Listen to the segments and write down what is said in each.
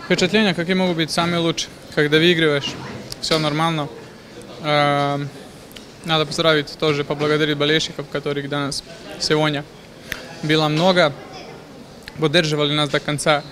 Впечатления, какие могут быть самые лучшие. Когда выигрываешь, все нормально. Надо поздравить, тоже поблагодарить болельщиков, которых до нас сегодня было много. Поддерживали нас до конца.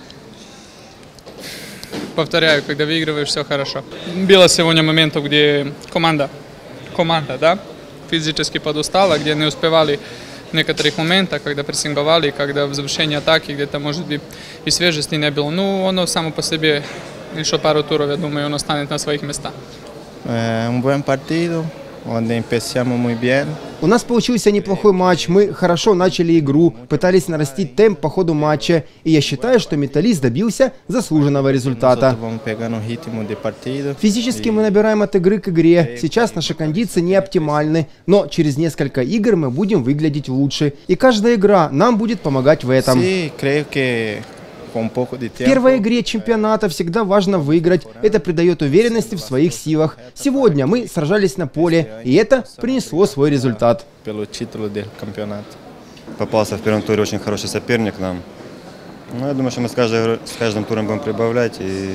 Повторяю, когда выигрываешь, все хорошо. Было сегодня моментов, где команда, да, физически подустала, где не успевали в некоторых моментах, когда прессинговали, когда в завершении атаки где-то, может быть, и свежести не было. Ну, оно само по себе, еще пару туров, я думаю, оно станет на своих местах. Un buen partido, donde empezamos muy bien. У нас получился неплохой матч, мы хорошо начали игру, пытались нарастить темп по ходу матча, и я считаю, что «Металлист» добился заслуженного результата. Физически мы набираем от игры к игре, сейчас наши кондиции не оптимальны, но через несколько игр мы будем выглядеть лучше, и каждая игра нам будет помогать в этом. В первой игре чемпионата всегда важно выиграть. Это придает уверенности в своих силах. Сегодня мы сражались на поле, и это принесло свой результат. Попался в первом туре очень хороший соперник нам. Но я думаю, что мы с каждым туром будем прибавлять. И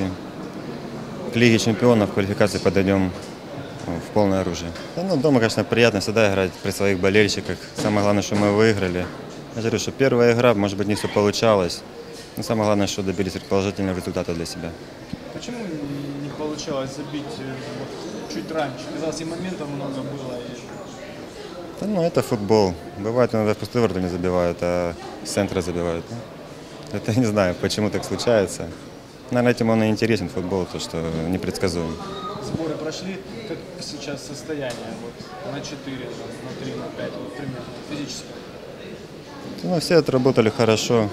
к Лиге чемпионов в квалификации подойдем в полное оружие. Ну, дома, конечно, приятно всегда играть при своих болельщиках. Самое главное, что мы выиграли. Я говорю, что первая игра, может быть, не все получалось. Но самое главное, что добились положительного результата для себя. Почему не получалось забить чуть раньше? Казалось, и моментов много было. Да, ну, это футбол. Бывает, иногда в пустые ворота не забивают, а с центра забивают. Это я не знаю, почему так случается. Наверное, этим он и интересен футбол, то, что непредсказуем. Сборы прошли. Как сейчас состояние? Вот, на 4, на 3, на 5, вот, примерно, физически? Ну, все отработали хорошо.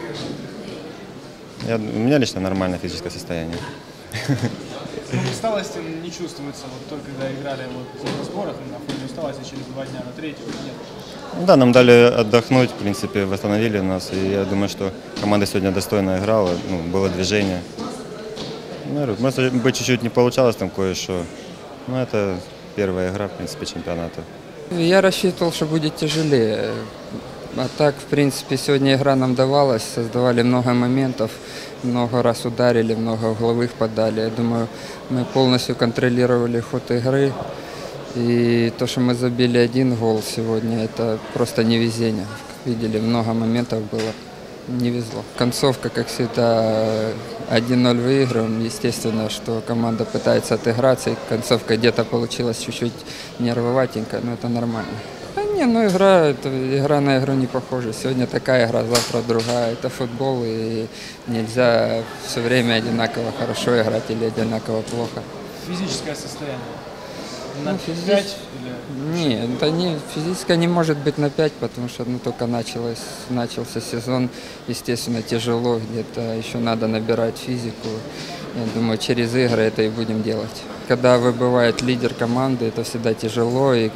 У меня лично нормальное физическое состояние. Ну, усталости не чувствуется, вот только когда играли на сборах, на фоне усталости через 2 дня на третий нет. Ну, да, нам дали отдохнуть, в принципе, восстановили нас. И я думаю, что команда сегодня достойно играла, ну, было движение. Ну, может быть, чуть-чуть не получалось там кое-что, но это первая игра, в принципе, чемпионата. Я рассчитывал, что будет тяжелее. А так, в принципе, сегодня игра нам давалась, создавали много моментов, много раз ударили, много угловых подали. Я думаю, мы полностью контролировали ход игры. И то, что мы забили 1 гол сегодня, это просто невезение. Как видели, много моментов было, не везло. Концовка, как всегда, 1-0 выигрываем. Естественно, что команда пытается отыграться, и концовка где-то получилась чуть-чуть нервоватенькая, но это нормально. Да не, ну игра на игру не похожа. Сегодня такая игра, завтра другая. Это футбол, и нельзя все время одинаково хорошо играть или одинаково плохо. Физическое состояние? На 5 или... Нет, это не, физическое не может быть на 5, потому что только начался сезон. Естественно, тяжело, где-то еще надо набирать физику. Я думаю, через игры это и будем делать. Когда выбывает лидер команды, это всегда тяжело, и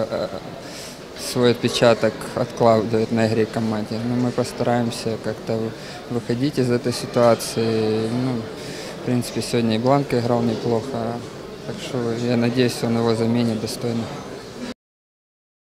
свой отпечаток откладывает на игре команде. Но мы постараемся как-то выходить из этой ситуации. Ну, в принципе, сегодня и Бланко играл неплохо, так что я надеюсь, он его заменит достойно.